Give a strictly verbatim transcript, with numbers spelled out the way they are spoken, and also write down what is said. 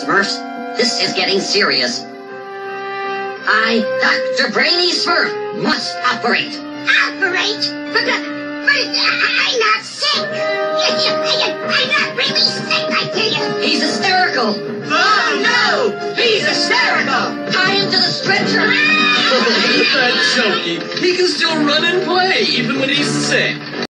Smurfs. This is getting serious. I, Doctor Brainy Smurf, must operate. Operate? But, uh, but I'm not sick. I'm not really sick, I tell you. He's hysterical. Oh, no! He's hysterical! Tie him to the stretcher. That Chunky. He can still run and play, even when he's sick.